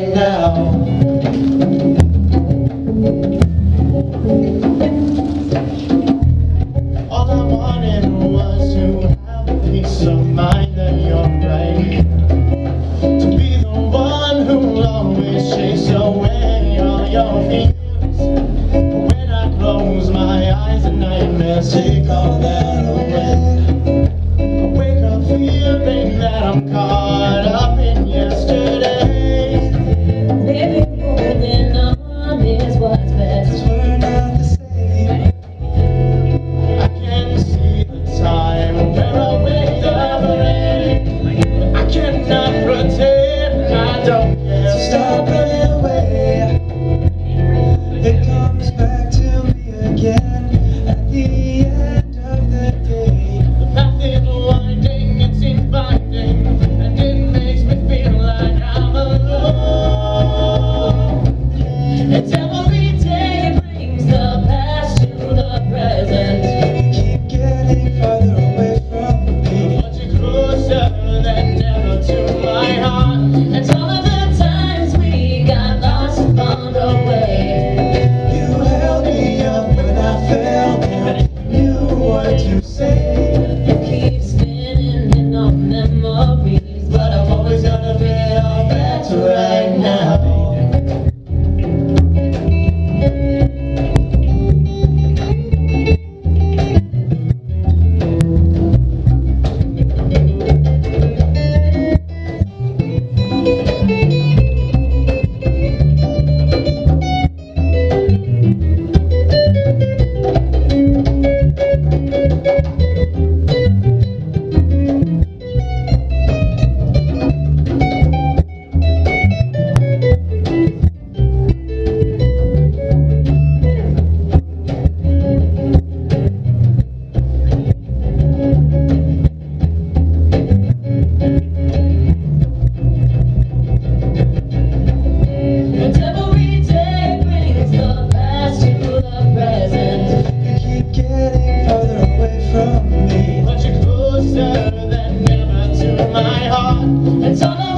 right now. All I wanted was to have a peace of mind that you're right, to be the one who'll always chase away all your fears. When I close my eyes, the nightmares take all that away. I wake up feeling that I'm caught up in yesterday. Baby, holding on is what's best. 'Cause we're not the same. I can see the time where I wake up and I cannot pretend I don't care. So stop running away. It comes back to me again at the end of the day. The path is winding, it seems binding, and it makes me feel like I'm alone. It's every day brings the past to the present. You keep getting farther away from me, but you're closer than ever to my heart. And all of the times we got lost and found a way. You held me up when I fell down, knew what to say. You keep spinning in our memories, But I'm always gonna bring it all back to right now. it's all